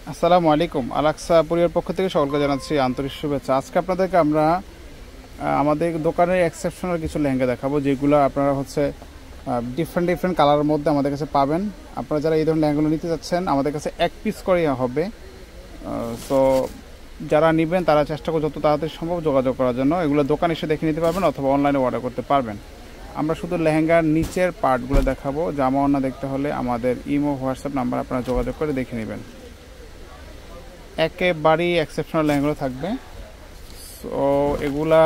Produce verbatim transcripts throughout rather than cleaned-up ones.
আসসালামু আলাইকুম। আলাক্সা পরিবার পক্ষ থেকে সকলকে জানাচ্ছি আন্তরিক শুভেচ্ছা। আজকে আপনাদেরকে আমরা আমাদের দোকানের এক্সেপশনাল কিছু লেহেঙ্গা দেখাবো, যেগুলো আপনারা হচ্ছে ডিফারেন্ট ডিফারেন্ট কালারের মধ্যে আমাদের কাছে পাবেন। আপনারা যারা এই ধরনের লেহেঙ্গাগুলো নিতে যাচ্ছেন, আমাদের কাছে এক পিস করেই হবে। সো যারা নেবেন তারা চেষ্টা করে যত তাড়াতাড়ি সম্ভব যোগাযোগ করার জন্য। এগুলো দোকানে এসে দেখে নিতে পারবেন অথবা অনলাইনে অর্ডার করতে পারবেন। আমরা শুধু লেহেঙ্গার নিচের পার্টগুলো দেখাবো। জামা ওড়না দেখতে হলে আমাদের ইমো হোয়াটসঅ্যাপ নাম্বার আপনারা যোগাযোগ করে দেখে নেবেন। একেবারেই এক্সেপশনাল লেহেঙ্গাগুলো থাকবে। সো এগুলা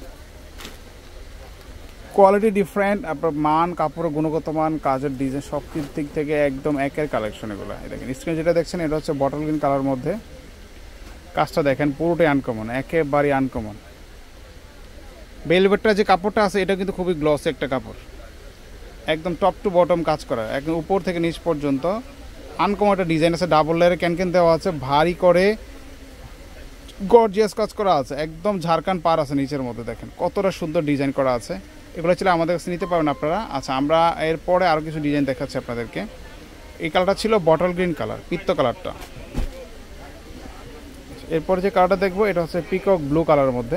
কোয়ালিটি ডিফারেন্ট, আপনার মান, কাপড়ের গুণগত মান, কাজের ডিজাইন সব দিক থেকে একদম একের কালেকশন এগুলো। দেখেন স্ক্রিনে যেটা দেখছেন এটা হচ্ছে বটল গ্রিন কালার মধ্যে। কাজটা দেখেন পুরোটাই আনকমন, একেবারেই আনকমন। ভেলভেটটা যে কাপড়টা আছে এটা কিন্তু খুবই গ্লসি একটা কাপড়, একদম টপ টু বটম কাজ করা, একদম উপর থেকে নিচ পর্যন্ত আনকমন একটা ডিজাইন আছে। ডাবল লেয়ারে ক্যানক্যান দেওয়া আছে, ভারী করে গর্জিয়াস কাজ করা আছে, একদম ঝাড়খান পার আছে নিচের মধ্যে। দেখেন কতটা সুন্দর ডিজাইন করা আছে। এগুলো ছিল আমাদের কাছে নিতে পারবেন আপনারা। আচ্ছা, আমরা এরপরে আরও কিছু ডিজাইন দেখাচ্ছি আপনাদেরকে। এই কালারটা ছিল বটল গ্রিন কালার, পিত্ত কালারটা। এরপরে যে কালারটা দেখবো এটা হচ্ছে পিকক ব্লু কালারের মধ্যে।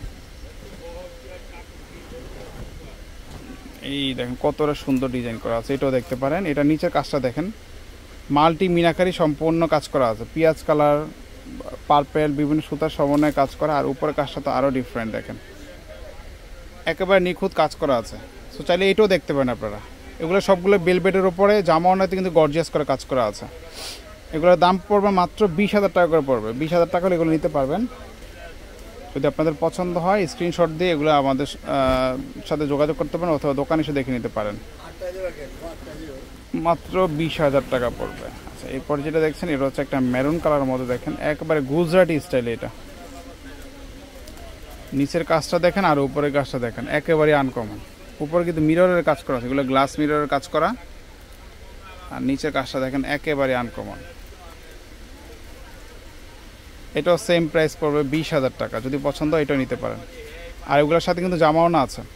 এই দেখেন কতটা সুন্দর ডিজাইন করা আছে, এটাও দেখতে পারেন। এটা নিচের কাজটা দেখেন, মাল্টি মিনাকারি সম্পূর্ণ কাজ করা আছে, পিঁয়াজ কালার, পার্পেল, বিভিন্ন সুতার সমন্বয়ে কাজ করা। আর উপরের কাজটা তো আরও ডিফারেন্ট, দেখেন একেবারে নিখুঁত কাজ করা আছে। সো চাইলে এটাও দেখতে পারেন আপনারা। এগুলো সবগুলো বেলভেটের উপরে, জামা ওড়নাতে কিন্তু গর্জিয়াস করে কাজ করা আছে। এগুলোর দাম পড়বে মাত্র বিশ হাজার টাকা করে পড়বে। বিশ হাজার টাকা হলে এগুলো নিতে পারবেন। যদি আপনাদের পছন্দ হয় স্ক্রিনশট দিয়ে এগুলো আমাদের সাথে যোগাযোগ করতে পারেন অথবা দোকানে এসে দেখে নিতে পারেন। মাত্র বিশ হাজার টাকা পড়বে। আচ্ছা, এরপর যেটা দেখছেন এটা হচ্ছে একটা মেরুন কালারের মধ্যে। দেখেন একেবারে গুজরাটি স্টাইলে এটা। নিচের কাজটা দেখেন আর উপরের কাজটা দেখেন, একেবারে আনকমন। উপরে কিন্তু মিররের কাজ করা আছে, এগুলো গ্লাস মিররের কাজ করা। আর নিচের কাজটা দেখেন একেবারে আনকমন। এটাও সেম প্রাইস পড়বে বিশ হাজার টাকা। যদি পছন্দ হয় এটাও নিতে পারেন। আর এগুলোর সাথে কিন্তু জামাও না আছে।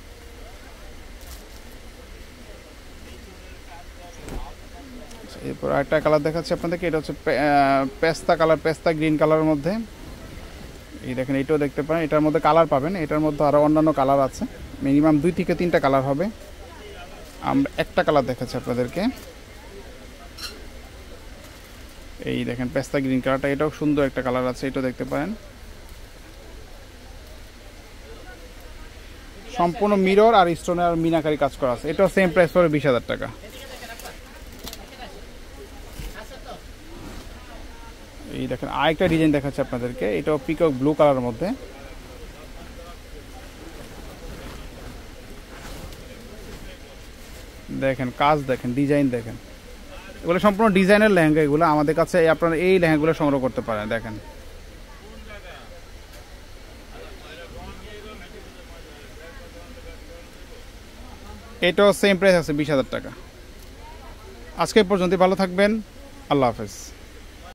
এরপর আরেকটা কালার দেখাচ্ছি আপনাদেরকে। এটা হচ্ছে পেস্তা কালার, পেস্তা গ্রিন কালারের মধ্যে। এই দেখেন এটাও দেখতে পারেন। এটার মধ্যে কালার পাবেন, এটার মধ্যে আরও অন্যান্য কালার আছে, মিনিমাম দুই থেকে তিনটা কালার হবে। আমরা একটা কালার দেখাচ্ছি আপনাদেরকে। এই দেখেন পেস্তা গ্রিন কালারটা, এটাও সুন্দর একটা কালার আছে, এটাও দেখতে পারেন। সম্পূর্ণ মিরর আর স্টোনের আর মিনাকারি কাজ করা আছে। এটাও সেম প্রাইস পড়বে বিশ হাজার টাকা। এই দেখেন আরেকটা ডিজাইন দেখাচ্ছে আপনাদেরকে। এটাও পিকক ব্লু কালারের মধ্যে। দেখেন কাজ দেখেন, ডিজাইন দেখেন। এগুলো সম্পূর্ণ ডিজাইনের লেহেঙ্গা। এগুলো আমাদের কাছে আপনারা এই লেহেঙ্গাগুলো সংগ্রহ করতে পারেন। দেখেন এটাও সেম প্রাইস আছে বিশ হাজার টাকা। আজকে পর্যন্ত ভালো থাকবেন। আল্লাহ হাফেজ।